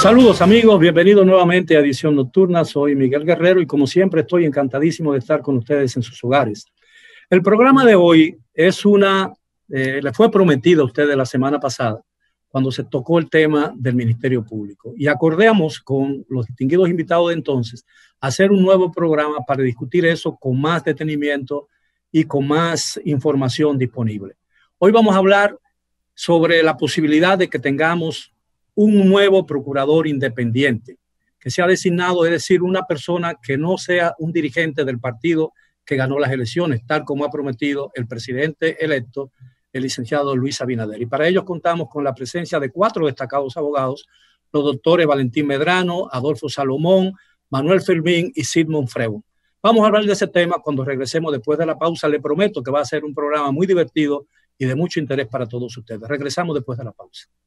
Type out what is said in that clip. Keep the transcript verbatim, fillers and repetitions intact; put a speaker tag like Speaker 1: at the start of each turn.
Speaker 1: Saludos amigos, bienvenidos nuevamente a Edición Nocturna. Soy Miguel Guerrero y como siempre estoy encantadísimo de estar con ustedes en sus hogares. El programa de hoy es una, eh, le fue prometido a ustedes la semana pasada cuando se tocó el tema del Ministerio Público y acordamos con los distinguidos invitados de entonces hacer un nuevo programa para discutir eso con más detenimiento y con más información disponible. Hoy vamos a hablar sobre la posibilidad de que tengamos un nuevo procurador independiente que sea designado, es decir, una persona que no sea un dirigente del partido que ganó las elecciones, tal como ha prometido el presidente electo, el licenciado Luis Abinader. Y para ello contamos con la presencia de cuatro destacados abogados, los doctores Valentín Medrano, Adolfo Salomón, Manuel Fermín y Sigmund Freud. Vamos a hablar de ese tema cuando regresemos después de la pausa. Le prometo que va a ser un programa muy divertido y de mucho interés para todos ustedes. Regresamos después de la pausa.